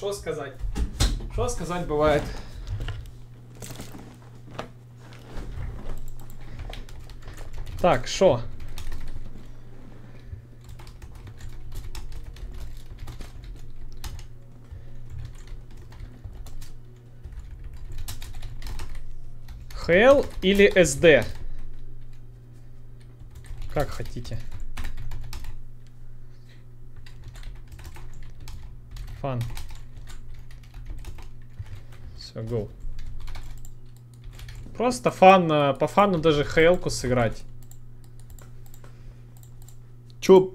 Что сказать? Что сказать бывает? Так, шо? ХЛ или СД? Как хотите. Фан. Все, go. Просто фан, по фану даже ХЛ-ку сыграть. Чоп.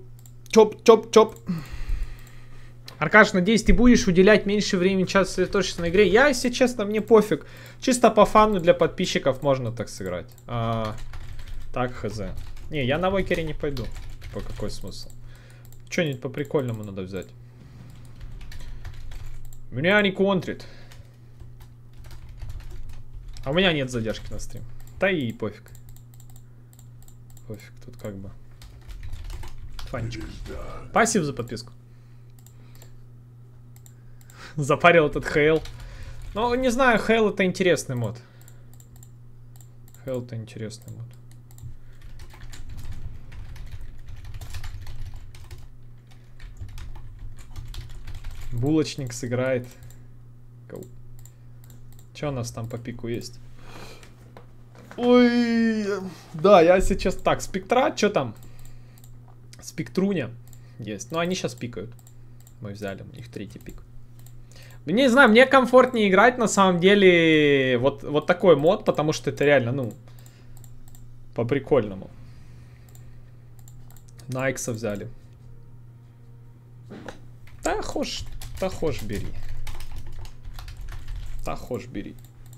Аркаш, надеюсь, ты будешь уделять меньше времени час сосредоточиться на игре. Я, если честно, мне пофиг. Чисто по фану для подписчиков можно так сыграть. Так, хз. Не, я на вокере не пойду. По какой смысл? Что-нибудь по прикольному надо взять. Меня не контрит. А у меня нет задержки на стрим. Да и пофиг. Пофиг, тут как бы. Фанчик. Спасибо за подписку. Запарил этот ХЛ. Ну, не знаю, ХЛ это интересный мод. ХЛ это интересный мод. Булочник сыграет. Что у нас там по пику есть? Ой, да, я сейчас... Так, спектра, что там? Спектруня есть. Ну, они сейчас пикают. Мы взяли, у них третий пик. Не знаю, мне комфортнее играть, на самом деле, вот такой мод, потому что это реально, ну, по-прикольному. Найкса взяли. Да хошь бери. Да хошь бери.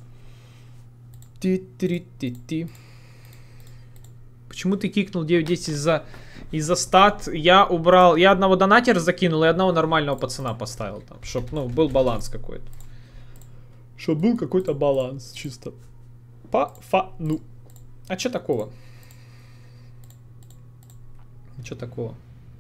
Ти-ти-ти-ти. Почему ты кикнул 9-10 из-за стат? Я убрал... Я одного донатера закинул и одного нормального пацана поставил там. Чтоб, ну, был баланс какой-то. Чтоб был какой-то баланс. Чисто. Ну. А чё такого? Чё такого?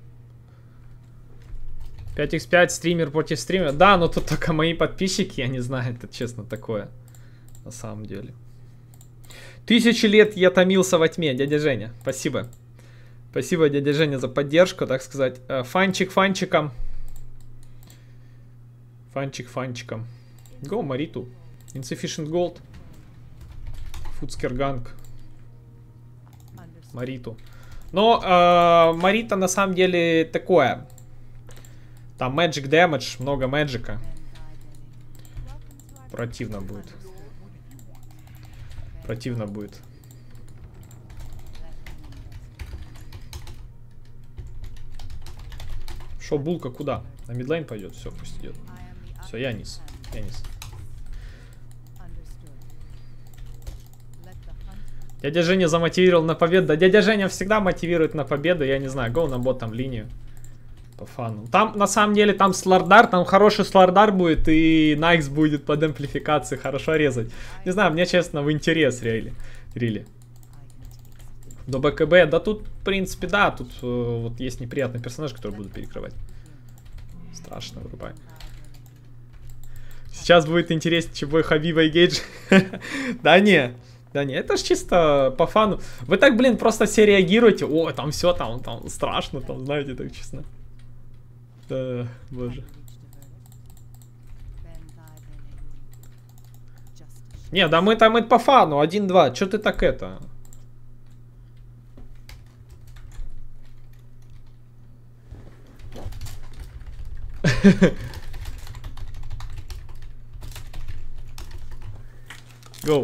5x5 стример против стримера. Да, но тут только мои подписчики. Я не знаю, это честно такое. На самом деле. 1000 лет я томился во тьме, дядя Женя. Спасибо. Спасибо, дядя Женя, за поддержку, так сказать. Фанчик фанчиком. Фанчик фанчиком. Go, Мариту. Insufficient Gold. Фудскерганг. Мариту. Но Марита на самом деле такое. Там Magic Damage, много мэджика. Противно будет. Противно будет. Шо, булка куда? На мидлайн пойдет? Все, пусть идет. Все, я низ. Я низ. Дядя Женя замотивировал на победу. Да, дядя Женя всегда мотивирует на победу. Я не знаю, гоу на бот там линию. По фану. Там, на самом деле, там слардар, там хороший слардар будет, и Найкс будет под амплификацией хорошо резать. Не знаю, мне, честно, в интерес, рели. До БКБ, да тут, в принципе, да, тут вот есть неприятный персонаж, который буду перекрывать. Страшно, вырубай. Сейчас будет интереснее, чем бой Хабиба и Гейдж. Да не, это ж чисто по фану. Вы так, блин, просто все реагируете. О, там все, там страшно, там, знаете, так честно. Да, боже. Не, да мы там это по фану, 1-2. Чё ты так это? Go.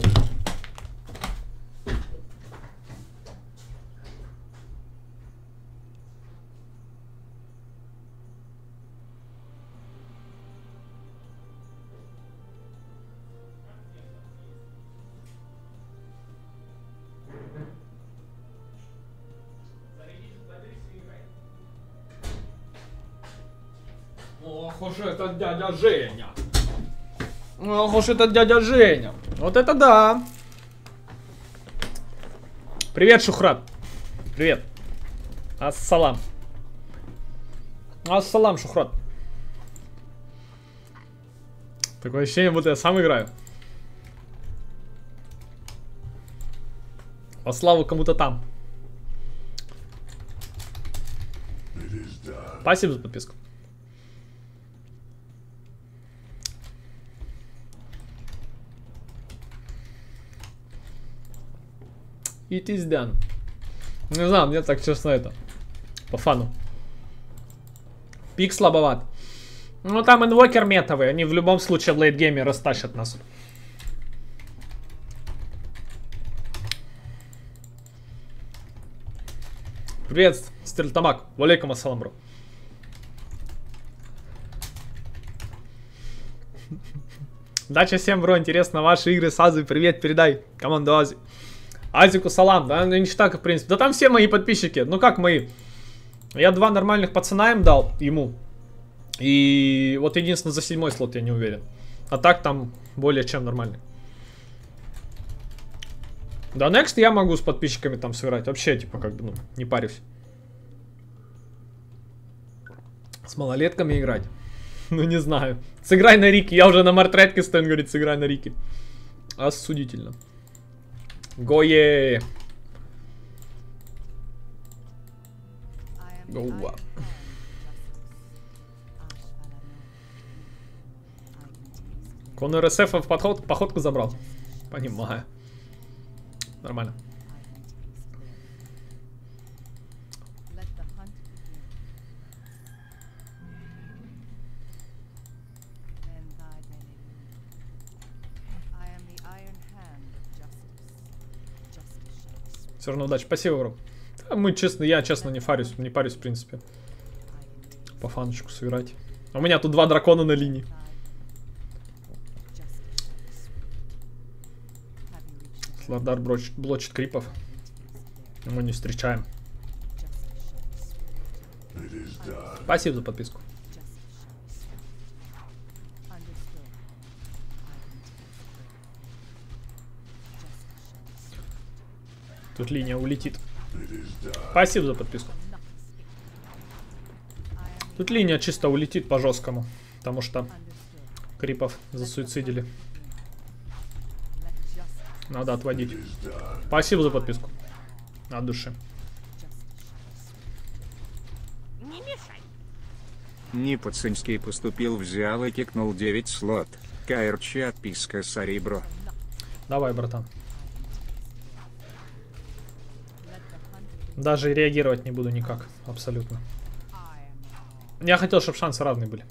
Ох уж этот дядя Женя. Ох уж этот дядя Женя. Вот это да. Привет, Шухрат. Привет. Ассалам. Ассалам, Шухрат. Такое ощущение, будто я сам играю. Во славу кому-то там. Спасибо за подписку. It is done. Не знаю, мне так честно это. По фану. Пик слабоват. Ну там инвокер метовый. Они в любом случае в лейтгейме растащат нас. Привет, Стерлитамак. Валейкум ассалам, бро. Дача всем, бро. Интересно ваши игры с Азой. Привет, передай команду Ази. Азику салам, да, ну не так, в принципе. Да там все мои подписчики, ну как мои. Я 2 нормальных пацана им дал, ему. И вот единственное за 7-й слот я не уверен. А так там более чем нормальный. Да, next я могу с подписчиками там сыграть. Вообще, типа, как бы, ну, не парюсь. С малолетками играть? Ну, не знаю. Сыграй на Рике. Я уже на мартретке стою, он говорит, сыграй на Рике. Осудительно. Гое! Гоуа. Конор РСФ в походку забрал. Понимаю. Нормально. Все равно удачи. Спасибо, бро. Мы честно, я честно не парюсь, в принципе. По фаночку сыграть. У меня тут 2 дракона на линии. Слардар блочит крипов. Мы не встречаем. Спасибо за подписку. Тут линия улетит. Спасибо за подписку. Тут линия чисто улетит по жесткому. Потому что крипов засуицидили. Надо отводить. Спасибо за подписку. От души. Непацинский поступил, взял и кикнул 9 слот. КРЧ отписка Сарибро. Давай, братан. Даже реагировать не буду никак. Абсолютно. Я хотел, чтобы шансы равные были.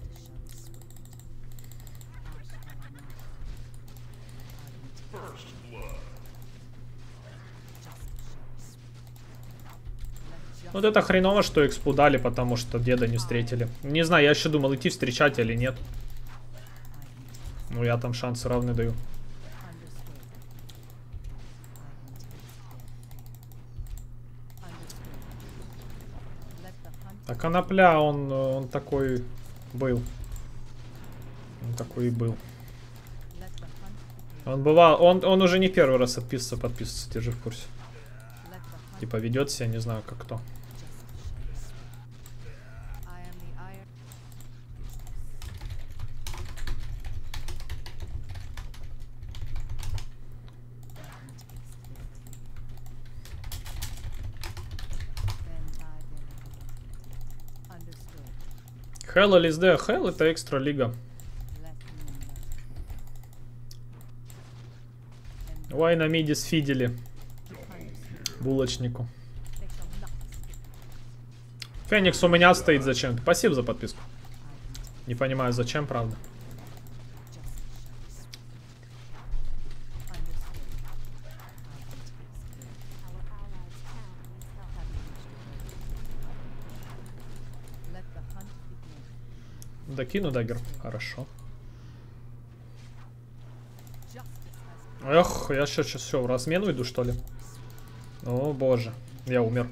Вот это хреново, что экспу дали, потому что деда не встретили. Не знаю, я еще думал, идти встречать или нет. Ну, я там шансы равные даю. А конопля, он такой был. Он такой и был. Он бывал, он уже не первый раз подписывается, ты же в курсе. Типа ведет себя, не знаю, как кто. Hell или SD? Hell это экстра лига. Ой, на миде сфидели. Булочнику. Феникс у меня стоит зачем-то. Спасибо за подписку. Не понимаю, зачем, правда. Докину даггер. Хорошо. Эх, я сейчас все, в размен уйду, что ли? О, боже. Я умер.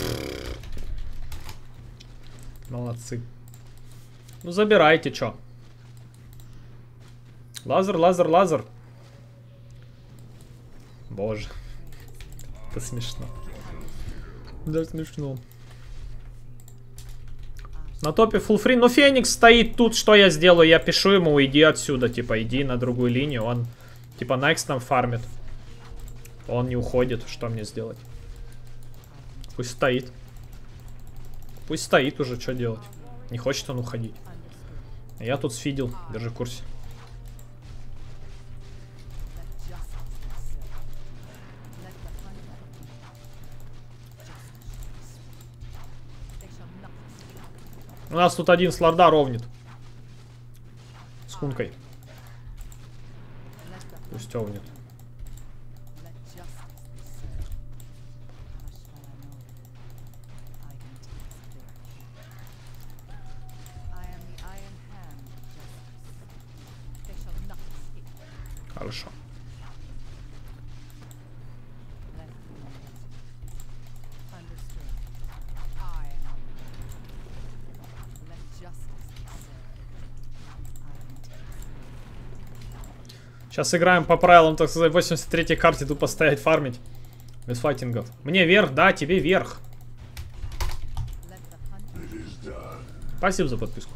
Молодцы. Ну, забирайте, чё. Лазер, лазер, лазер. Боже. Это смешно. Да, смешно. На топе full free. Но Феникс стоит тут, что я сделаю? Я пишу ему, уйди отсюда, типа, иди на другую линию. Он, типа, Найкс там фармит. Он не уходит, что мне сделать? Пусть стоит. Пусть стоит уже, что делать? Не хочет он уходить. Я тут сфидел, держи в курсе. У нас тут один сларда ровнит. С кункой. Пусть овнит. Хорошо. Сейчас играем по правилам, так сказать, 83-й карте тупо стоять фармить. Без файтингов. Мне вверх, да, тебе вверх. Спасибо за подписку.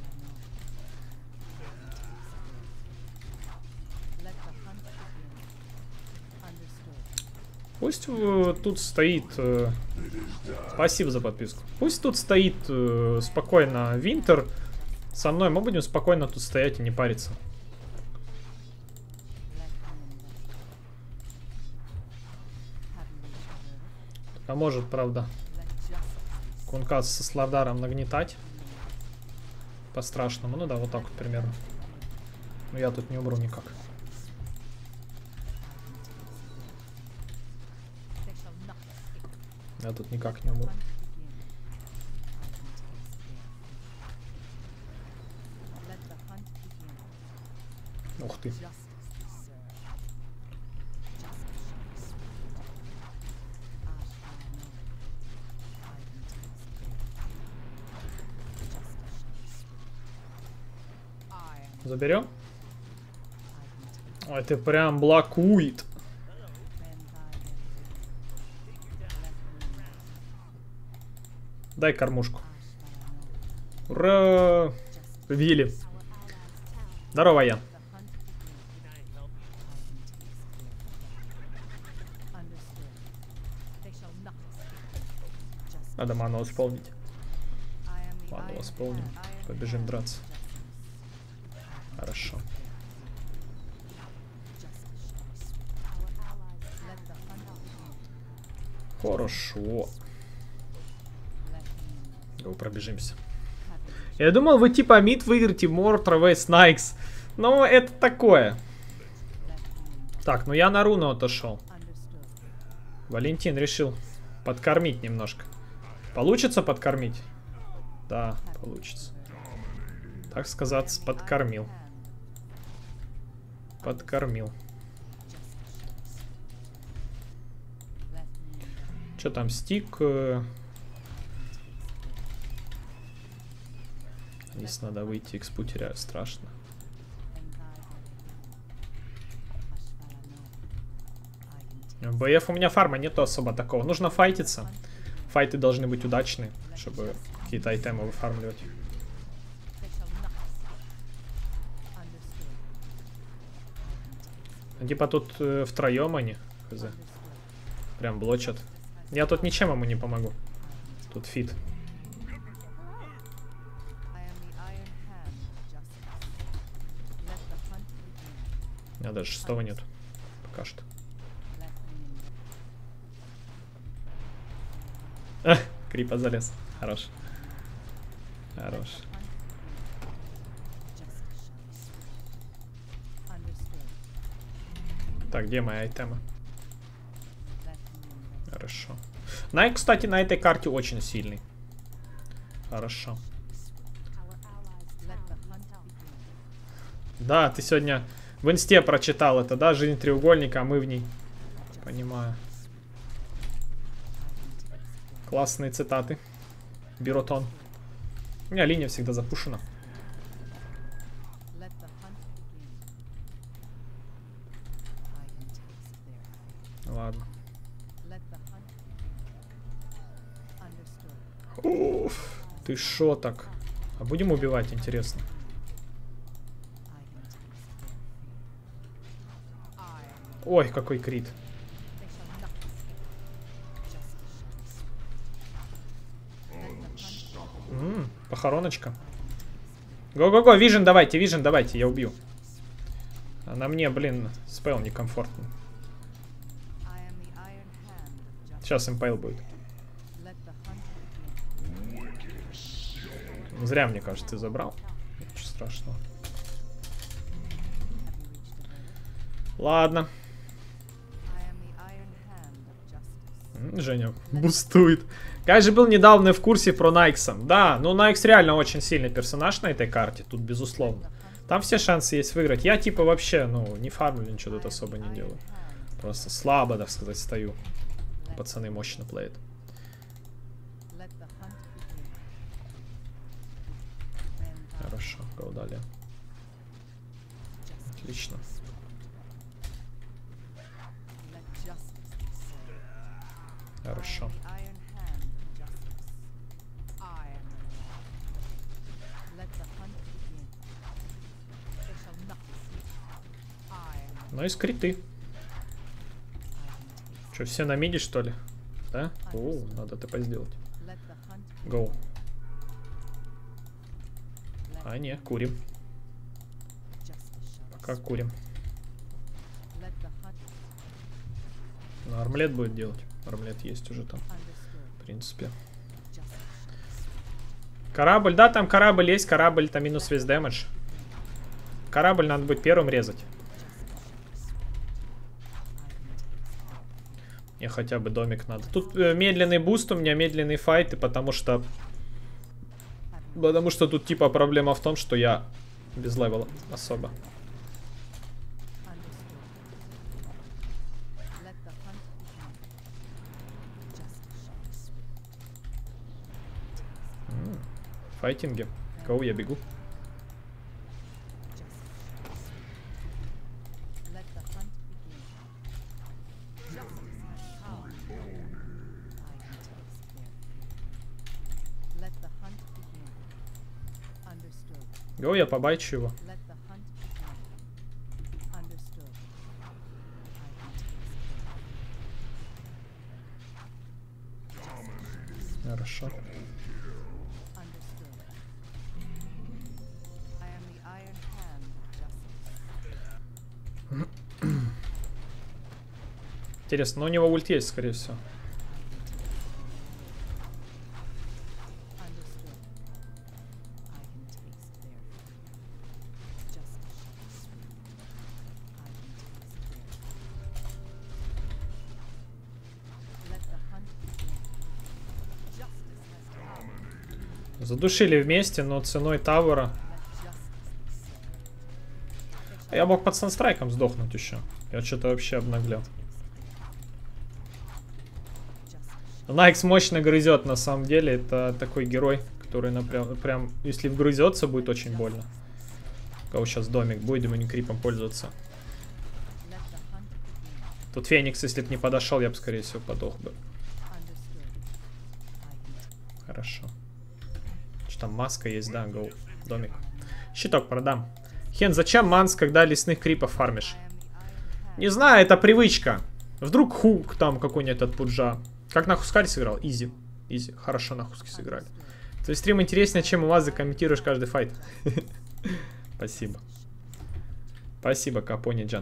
Пусть тут стоит... спасибо за подписку. Пусть тут стоит спокойно Винтер. Со мной мы будем спокойно тут стоять и не париться. Поможет, правда, Кункас со Слардаром нагнетать. По-страшному. Ну да, вот так вот примерно. Но я тут не умру никак. Я тут никак не умру. Ух ты. Заберем? Ой, ты прям блокует. Дай кормушку. Ура! Победили. Здорово, Ян. Надо ману восполнить. Ману восполним. Побежим драться. Хорошо. Хорошо. Го, пробежимся. Я думал, вы типа мид выиграете Мортра vs Найкс. Но это такое. Так, ну я на руну отошел. Валентин решил подкормить немножко. Получится подкормить? Да, получится. Так сказать, подкормил. Подкормил. Что там, стик? Если надо выйти, экспу теряю, страшно. В БФ у меня фарма нету особо такого. Нужно файтиться. Файты должны быть удачные, чтобы какие-то айтемы выфармливать. Типа тут втроем они, хз. Прям блочат. Я тут ничем ему не помогу. Тут фит. У меня даже 6-го нет. Пока что. Крипа залез. Хорош. Хорош. Так, где мои айтемы? Хорошо. Найк, кстати, на этой карте очень сильный. Хорошо. Да, ты сегодня в инсте прочитал это, да? Жизнь треугольника, а мы в ней. Понимаю. Классные цитаты. Биротон. У меня линия всегда запушена. Ладно. Уф, ты шо так? А будем убивать, интересно. Ой, какой крит. Похороночка. Го-го-го, вижен давайте, я убью. А на мне, блин, спел некомфортно. Сейчас импейл будет. Зря, мне кажется, ты забрал. Ничего страшного. Ладно. Женя бустует. Я же был недавно в курсе про Найкса. Да, ну Найкс реально очень сильный персонаж на этой карте. Тут безусловно. Там все шансы есть выиграть. Я типа вообще, ну, не фармлю, ничего тут особо не делаю. Просто слабо, так сказать, стою. Пацаны мощно плеят. Хорошо, go далее. Отлично. Хорошо. Ну и скриты. Что, все на миде, что ли? Да? О, надо ТП сделать. Гоу. А, не, курим. Пока курим. Ну, армлет будет делать. Армлет есть уже там. В принципе. Корабль, да, там корабль есть. Корабль, там минус весь дэмэдж. Корабль надо будет первым резать. Мне хотя бы домик надо. Тут медленный буст у меня, медленный файт, и потому что тут типа проблема в том, что я без левела особо. Файтинги. Гоу, я бегу. Гоу, я побайчу его. Хорошо. Интересно, но у него ульт есть, скорее всего. Задушили вместе, но ценой тавера. Я мог под санстрайком сдохнуть еще. Я что-то вообще обнаглел. Найкс мощно грызет, на самом деле. Это такой герой, который прям если вгрызется, будет очень больно. У кого сейчас домик, будем и крипом пользоваться. Тут Феникс, если бы не подошел, я бы, скорее всего, подох бы. Хорошо. Что там, маска есть, да, гоу. Домик. Щиток продам. Хен, зачем манс, когда лесных крипов фармишь? Не знаю, это привычка. Вдруг хук там какой-нибудь от пуджа. Как на Хускаре сыграл? Изи. Изи. Хорошо на Хуске сыграли. То есть стрим интереснее, чем у вас закомментируешь каждый файт. Спасибо. Спасибо, Капони-джан.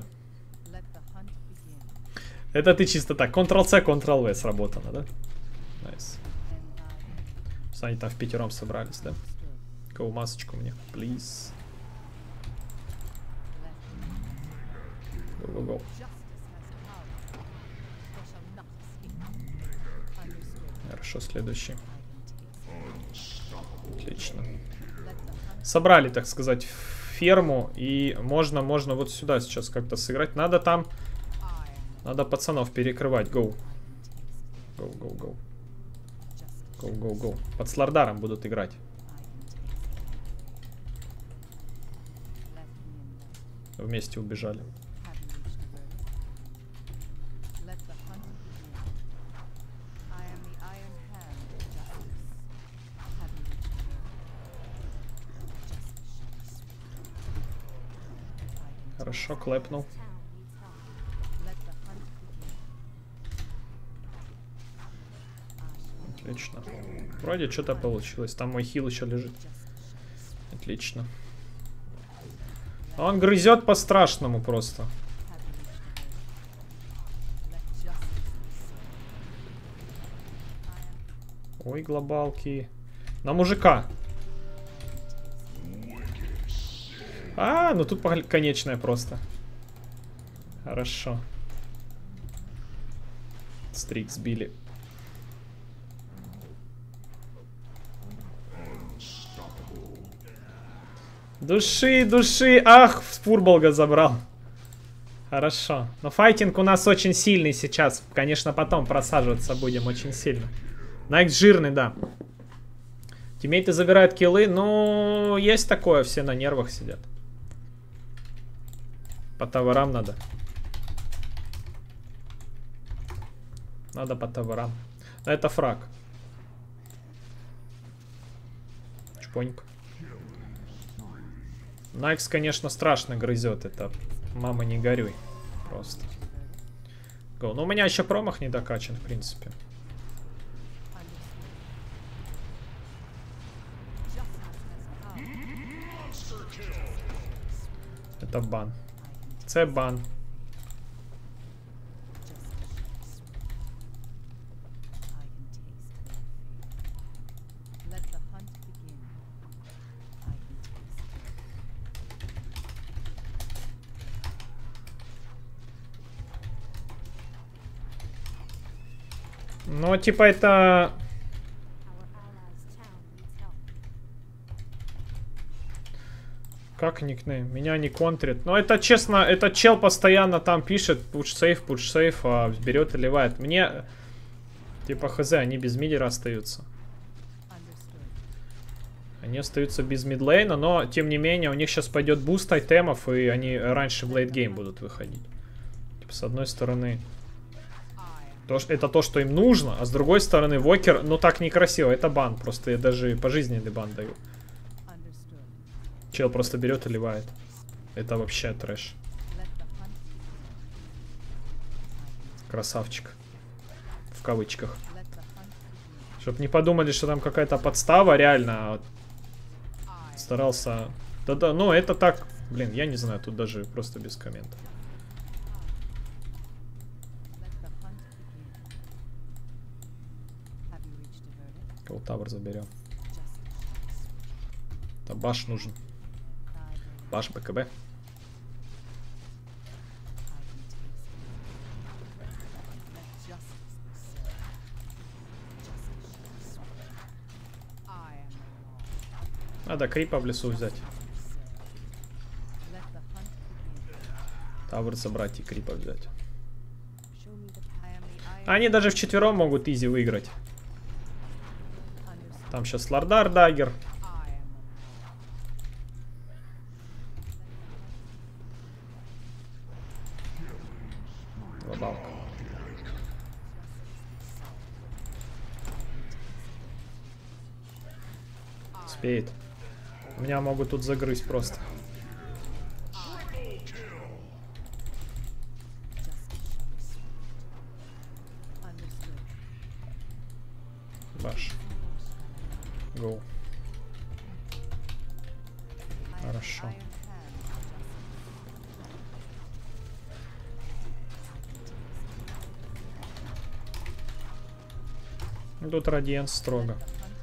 Это ты чисто так. Ctrl-C, Ctrl-V сработано, да? Найс. Они там в пятером собрались, да? Кого масочку мне, please. Go-go-go. Хорошо, следующий. Отлично. Собрали, так сказать, ферму. И можно вот сюда сейчас как-то сыграть. Надо там... Надо пацанов перекрывать. Гоу. Гоу-гоу-гоу. Гоу-гоу-гоу. Под Слардаром будут играть. Вместе убежали. Хорошо, клэпнул. Отлично. Вроде что-то получилось. Там мой хил еще лежит. Отлично. Он грызет по-страшному просто. Ой, глобалки. На мужика. А, ну тут конечная просто. Хорошо. Стрик сбили. Души, души. Ах, Фурболга забрал. Хорошо. Но файтинг у нас очень сильный сейчас. Конечно, потом просаживаться будем очень сильно. Найкс жирный, да. Тиммейты забирают киллы. Ну, есть такое. Все на нервах сидят. По товарам надо. Надо по товарам. Но это фраг. Чпоньк. Найкс, конечно, страшно грызет. Это мама не горюй. Просто. Go. Ну, у меня еще промах не докачан, в принципе. Это бан. Це бан. Ну, типа, это... Как никнейм? Меня не контрит. Но это, честно, этот чел постоянно там пишет push сейф, а берет и ливает. Мне, типа, хз, они без мидера остаются. Они остаются без мидлейна, но, тем не менее, у них сейчас пойдет буст айтемов, и они раньше в лейтгейм будут выходить. Типа, с одной стороны... Это то, что им нужно, а с другой стороны, Вокер, ну так некрасиво, это бан. Просто я даже пожизненный бан даю. Чел просто берет и ливает. Это вообще трэш. Красавчик. В кавычках. Чтоб не подумали, что там какая-то подстава, реально. Старался... Да-да, ну это так... Блин, я не знаю, тут даже просто без комментов. Таувер заберем. Это баш нужен. Баш БКБ. Надо крипа в лесу взять. Тавер забрать и крипа взять. Они даже вчетвером могут изи выиграть. Там сейчас Лордар, Даггер. Глобалка. Успеет. Меня могут тут загрызть просто. Баш. Гоу. Хорошо. Тут Радиенс строго.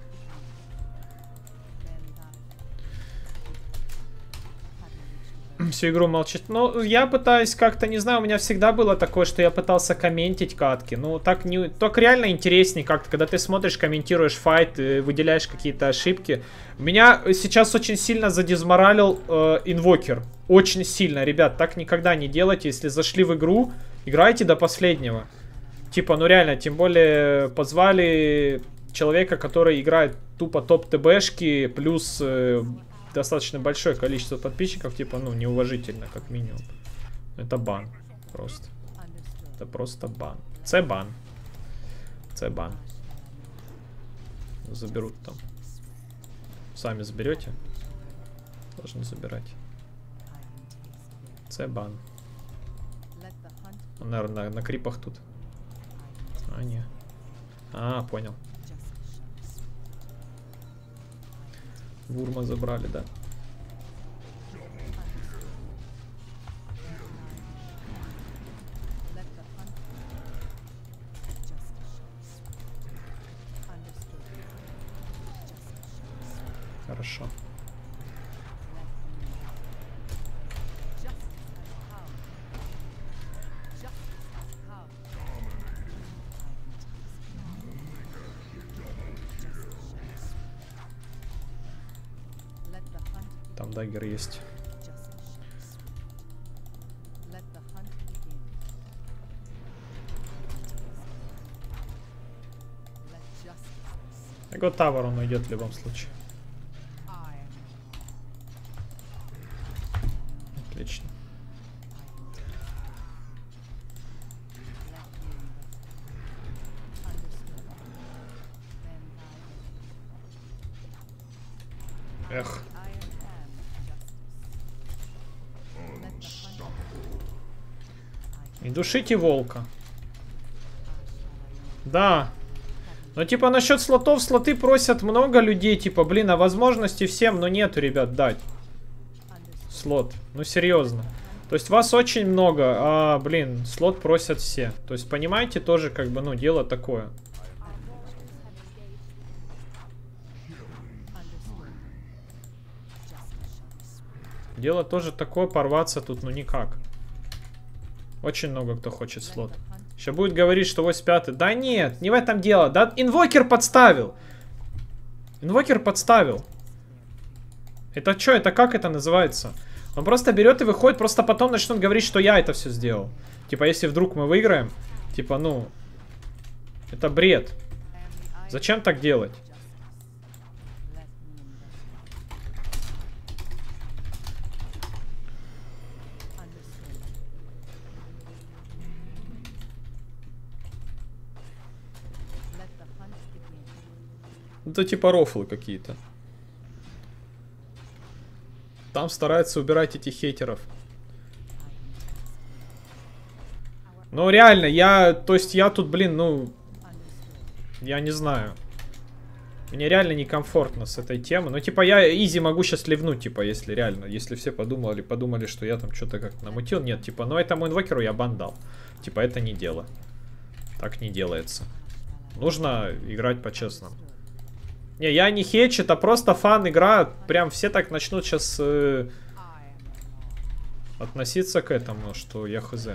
Всю игру молчит. Ну, я пытаюсь как-то, не знаю, у меня всегда было такое, что я пытался комментить катки. Ну, так не... Так реально интереснее как-то, когда ты смотришь, комментируешь файт, выделяешь какие-то ошибки. Меня сейчас очень сильно задизморалил инвокер. Очень сильно, ребят, так никогда не делайте. Если зашли в игру, играйте до последнего. Типа, ну реально, тем более позвали человека, который играет тупо топ-ТБшки, плюс... достаточно большое количество подписчиков, типа, ну, неуважительно, как минимум. Это бан. Просто. Это просто бан. Це бан. Це бан. Заберут там. Сами заберете. Должны забирать. Це бан. Он, наверное, на крипах тут. А, не. А, понял. Вурма забрали, да. Хорошо. Там даггер есть. Его тавер он уйдет в любом случае. Отлично. Эх. И душите волка. Да. Но типа насчет слотов, слоты просят много людей. Типа, блин, а возможности всем, но нету, ребят, дать. Слот. Ну, серьезно. То есть вас очень много, а, блин, слот просят все. То есть, понимаете, тоже как бы, ну, дело такое. Дело тоже такое, порваться тут, ну, никак. Очень много кто хочет слот. Сейчас будет говорить, что 85-й. Да нет, не в этом дело. Да, инвокер подставил. Инвокер подставил. Это что? Это как это называется? Он просто берет и выходит, просто потом начнут говорить, что я это все сделал. Типа, если вдруг мы выиграем, типа, ну, это бред. Зачем так делать? Это типа рофлы какие-то. Там стараются убирать этих хейтеров. Ну реально, то есть я тут, блин, ну, я не знаю. Мне реально некомфортно с этой темы. Ну типа я изи могу сейчас ливнуть, типа, если реально, если все подумали, что я там что-то как-то намутил. Нет, типа, но этому инвокеру я бан дал. Типа, это не дело. Так не делается. Нужно играть по-честному. Не, я не хейчу, это просто фан игра. Прям все так начнут сейчас относиться к этому, что я хз.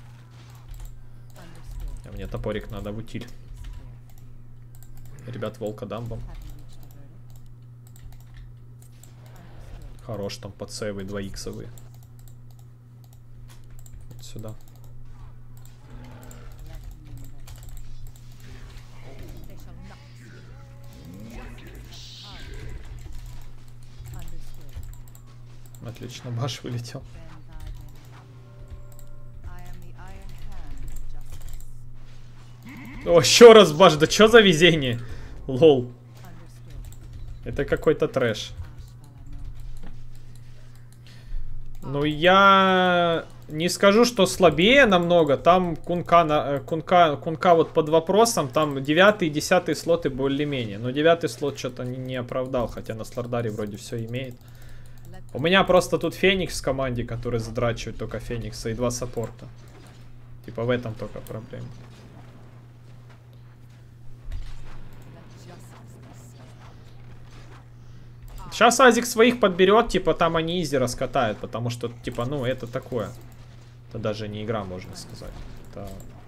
А мне топорик надо в утиль. Ребят, волка дамбом. Хорош там подсейвы 2иксовые. Вот сюда. Отлично, баш вылетел. О, еще раз баш, да что за везение? Лол. Это какой-то трэш. Ну, я не скажу, что слабее намного. Там кунка вот под вопросом. Там 9 и 10 слоты более-менее. Но 9 слот что-то не оправдал. Хотя на Слардаре вроде все имеет. У меня просто тут Феникс в команде, который задрачивает только Феникса и 2 саппорта. Типа в этом только проблема. Сейчас Азик своих подберет, типа там они изи раскатают, потому что, типа, ну, это такое. Это даже не игра, можно сказать. Это...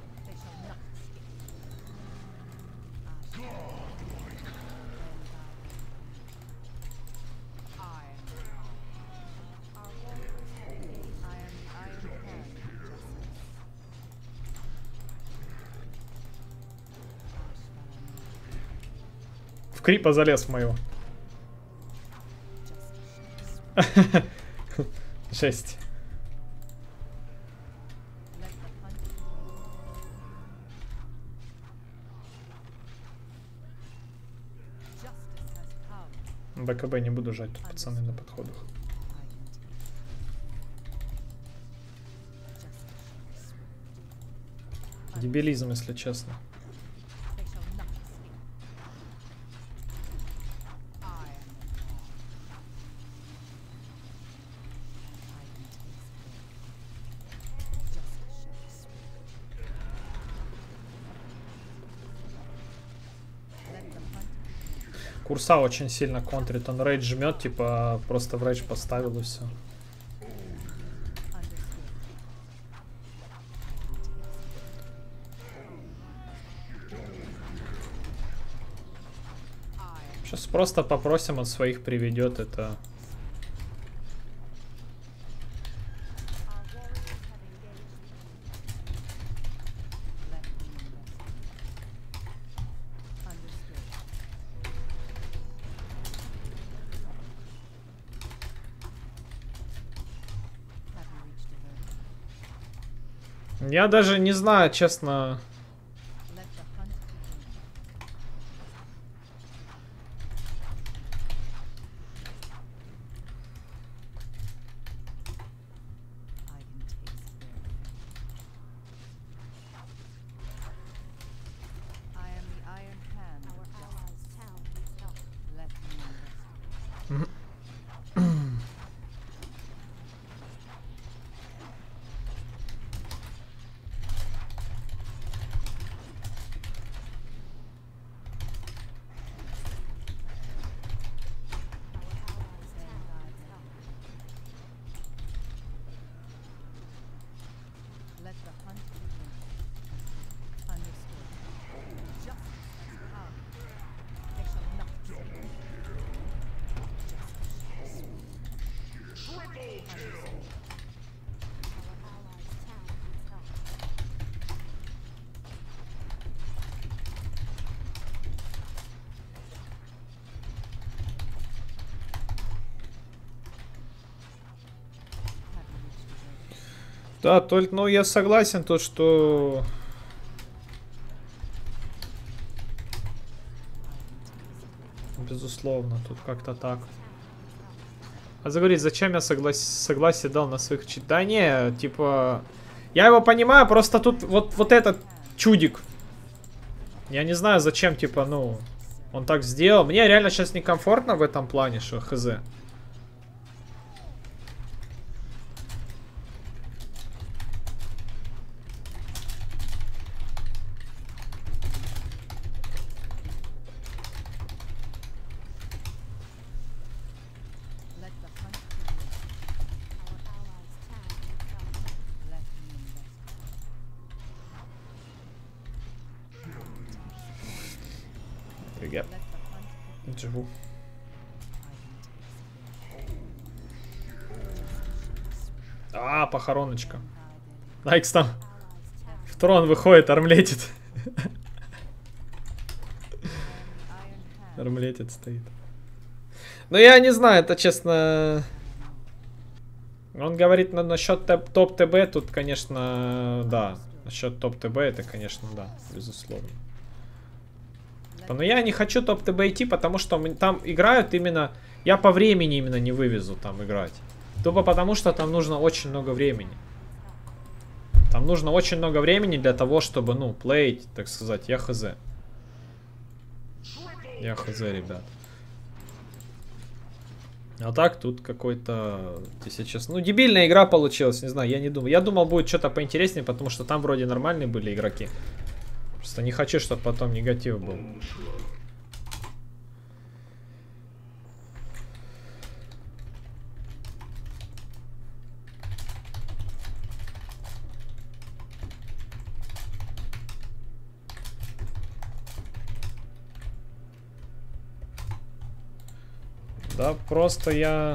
В крипа залез в моего. Жесть. БКБ не буду жать, тут пацаны на подходах. Дебилизм, если честно. Курса очень сильно контрит, он рейдж жмет, типа просто в рейдж поставил и все. Сейчас просто попросим, он своих приведет, это... Я даже не знаю, честно. Да, только, ну, я согласен, то, что... Безусловно, тут как-то так. А заговорить, зачем я согласие дал на своих чит? Да не, типа... Я его понимаю, просто тут вот этот чудик. Я не знаю, зачем, типа, ну... Он так сделал. Мне реально сейчас некомфортно в этом плане, что хз. Живу. А, похороночка. Найкс там в трон выходит, армлетит. Армлетит стоит. Ну, я не знаю, это честно... Он говорит насчет топ-ТБ, тут, конечно, да. Насчет топ-ТБ, это, конечно, да, безусловно. Но я не хочу топ-ТБ идти, потому что там играют именно... Я по времени именно не вывезу там играть. Тупо потому, что там нужно очень много времени. Там нужно очень много времени для того, чтобы, ну, плеить, так сказать. Я хз. Я хз, ребят. А так тут какой-то, если честно... Ну, дебильная игра получилась, не знаю, я не думаю. Я думал, будет что-то поинтереснее, потому что там вроде нормальные были игроки. Просто не хочу, чтобы потом негатив был. Да, просто я...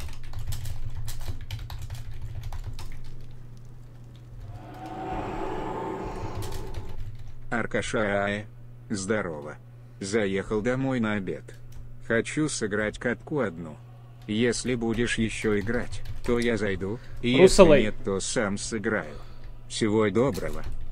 Аркаша, здорово. Заехал домой на обед. Хочу сыграть катку одну. Если будешь еще играть, то я зайду, и если нет, то сам сыграю. Всего доброго.